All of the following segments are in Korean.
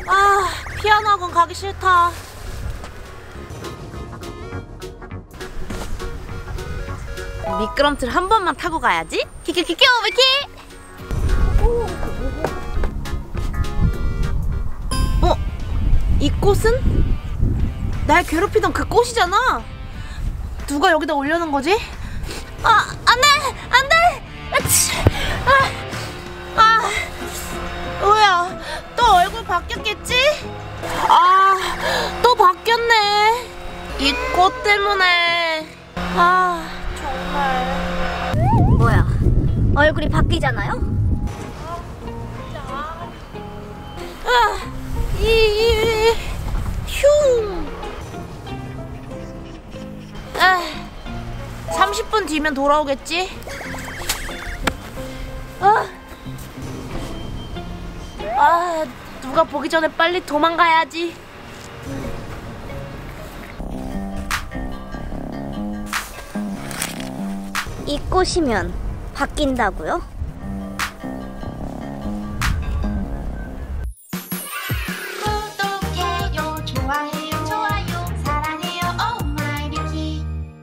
아, 피아노 학원 가기 싫다. 미끄럼틀 한 번만 타고 가야지. 키키키키 오비키. 이 꽃은? 날 괴롭히던 그 꽃이잖아. 누가 여기다 올려놓은 거지? 아, 안돼! 안돼! 뭐야, 또 얼굴 바뀌었겠지? 아, 또 바뀌었네. 이 꽃 때문에. 아, 정말. 뭐야, 얼굴이 바뀌잖아요? 흉. 30분 뒤면 돌아오겠지? 누가 보기 전에 빨리 도망가야지. 이 꽃이면 바뀐다고요? 구독해요, 좋아해요, 좋아요, 사랑해요, 오마이비키.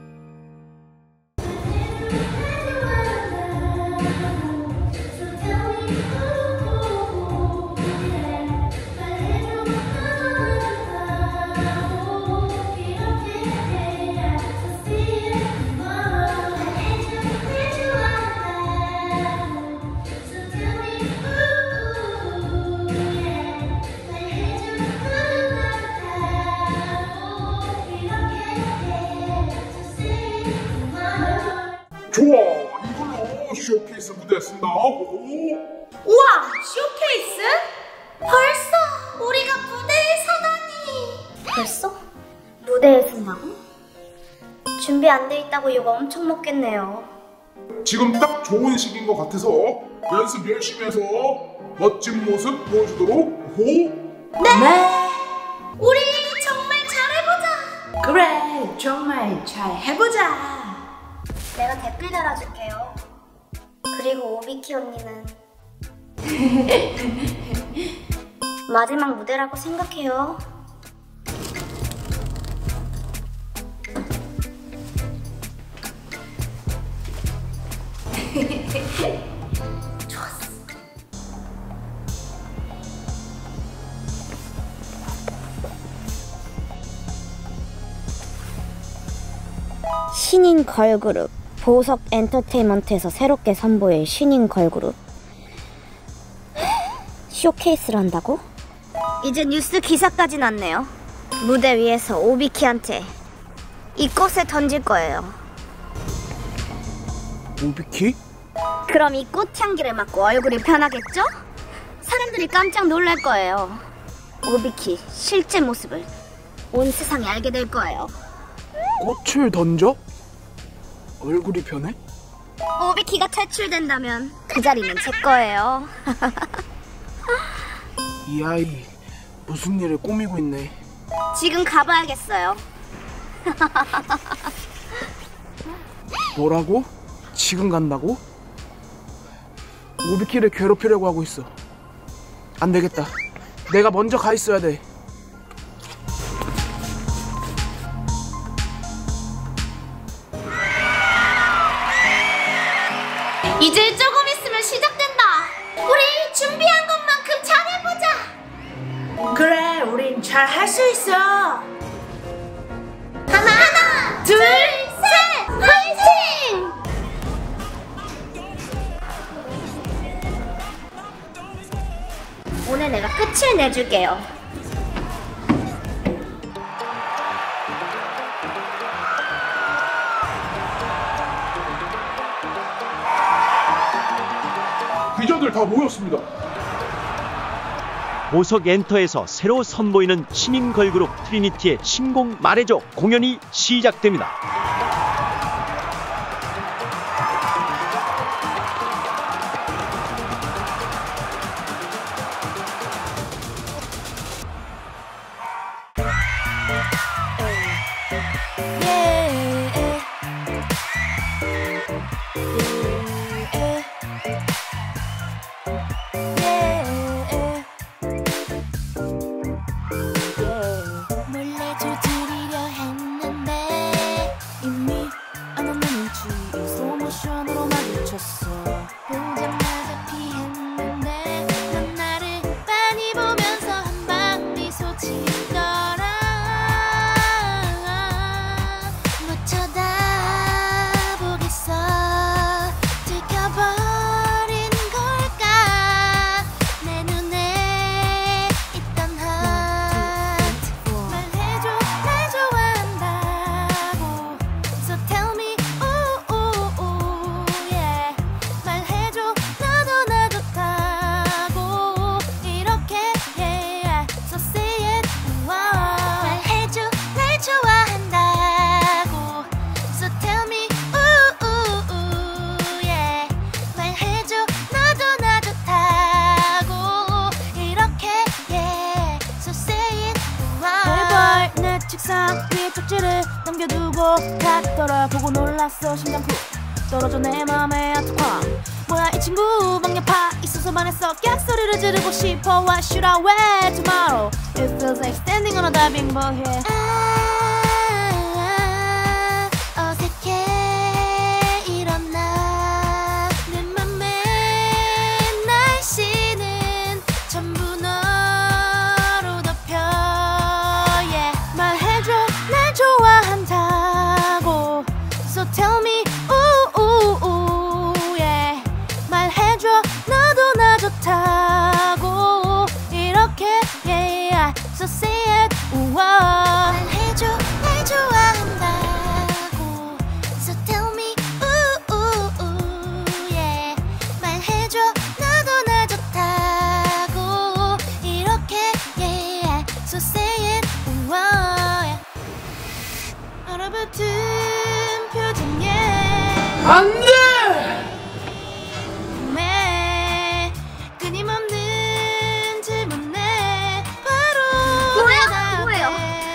좋아, 이걸로 쇼케이스 무대 쓴다고. 우와, 쇼케이스? 벌써 우리가 무대에 서다니. 벌써? 무대에 쓴다고? 준비 안 돼 있다고 욕 엄청 먹겠네요. 지금 딱 좋은 시기인 것 같아서 연습 열심히 해서 멋진 모습 보여주도록. 네. 우리 정말 잘해보자. 그래, 정말 잘 해보자. 내가 댓글 달아줄게요. 그리고 오비키 언니는 마지막 무대라고 생각해요. 좋았어. 신인 걸그룹 보석 엔터테인먼트에서 새롭게 선보일 신인 걸그룹 쇼케이스를 한다고? 이제 뉴스 기사까지 났네요. 무대 위에서 오비키한테 이 꽃을 던질 거예요. 오비키? 그럼 이 꽃향기를 맡고 얼굴이 변하겠죠? 사람들이 깜짝 놀랄 거예요. 오비키 실제 모습을 온 세상이 알게 될 거예요. 꽃을 던져? 얼굴이 변해? 오비키가 탈출된다면 그 자리는 제 거예요. 이 아이 무슨 일을 꾸미고 있네. 지금 가봐야겠어요. 뭐라고? 지금 간다고? 오비키를 괴롭히려고 하고 있어. 안 되겠다. 내가 먼저 가 있어야 돼. 이제 조금 있으면 시작된다. 우리 준비한 것만큼 잘해보자. 그래, 우린 잘 할 수 있어. 하나, 둘, 셋, 화이팅! 오늘 내가 끝을 내줄게요. 기자들 다 모였습니다. 보석 엔터에서 새로 선보이는 신인 걸그룹 트리니티의 신곡 말해줘 공연이 시작됩니다. 쪽지를 남겨두고 갔더라. 보고 놀랐어. 심장 푹 떨어져 내 맘에 아트쾅. 뭐야 이 친구 막내파 있어서만 했어. 깍소리를 지르고 싶어. What should I wear tomorrow? It feels like standing on a diving board here. 어색해 일어나 내 맘에 날씨는 전부 너로 덮여 Yeah. 말해줘 날 좋아한다고. So tell me ooh yeah. 말해줘 너도 나 좋다고. 이렇게 yeah. So say it 우와. 말해줘 날 좋아한다고 So tell me yeah 말해줘 너도 나 좋다고 이렇게 yeah So say it 얼어붙은 표정에 안돼. 매 끊임없는 질문에 바로 뭐야? 대답해. 뭐예요?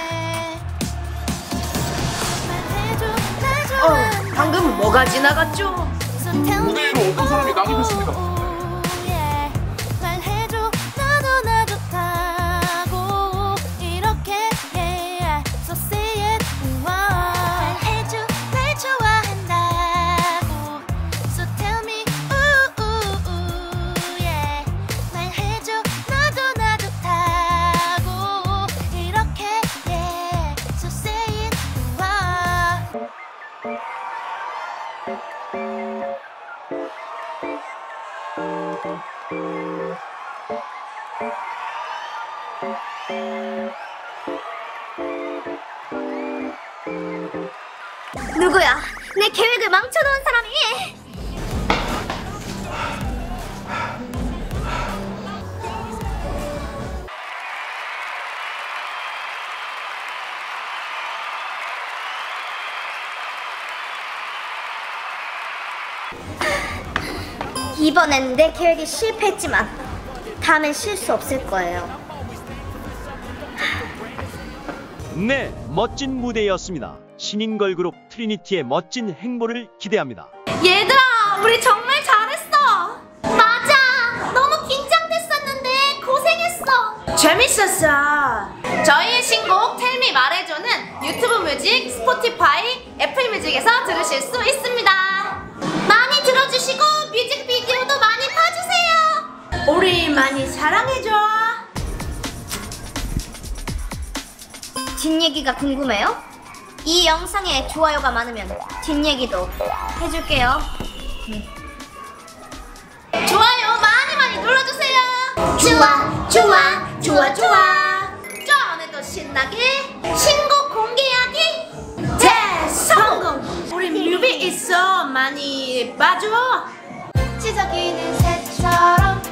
말해줘 날 좋아한다고. 방금 뭐가 지나갔죠? So tell me 무대 위로 어떤 사람이 난입했습니다. yeah. 말해줘 너도 나 좋다고. 이렇게 yeah. So say it 말해줘 날 좋아한다고 So tell me yeah 말해줘 너도 나 좋다고 이렇게 yeah So say it 누구야? 내 계획을 망쳐놓은 사람이. 이번엔 내 계획이 실패했지만 다음엔 실수 없을 거예요. 네, 멋진 무대였습니다. 신인 걸그룹 트리니티의 멋진 행보를 기대합니다. 얘들아 우리 정말 잘했어. 맞아! 너무 긴장됐었는데 고생했어. 재밌었어. 저희의 신곡 텔미 말해줘는 유튜브 뮤직, 스포티파이, 애플 뮤직에서 들으실 수 있습니다. 많이 들어주시고 뮤직비디오도 많이 봐주세요. 우리 많이 사랑해줘. 뒷얘기가 궁금해요? 이 영상에 좋아요가 많으면 뒷얘기도 해줄게요. 좋아요 많이 눌러주세요. 좋아. 저 오늘도 신나게 신곡 공개하기 대성공. 우리 뮤비 있어 많이 봐줘. 지저귀는 새처럼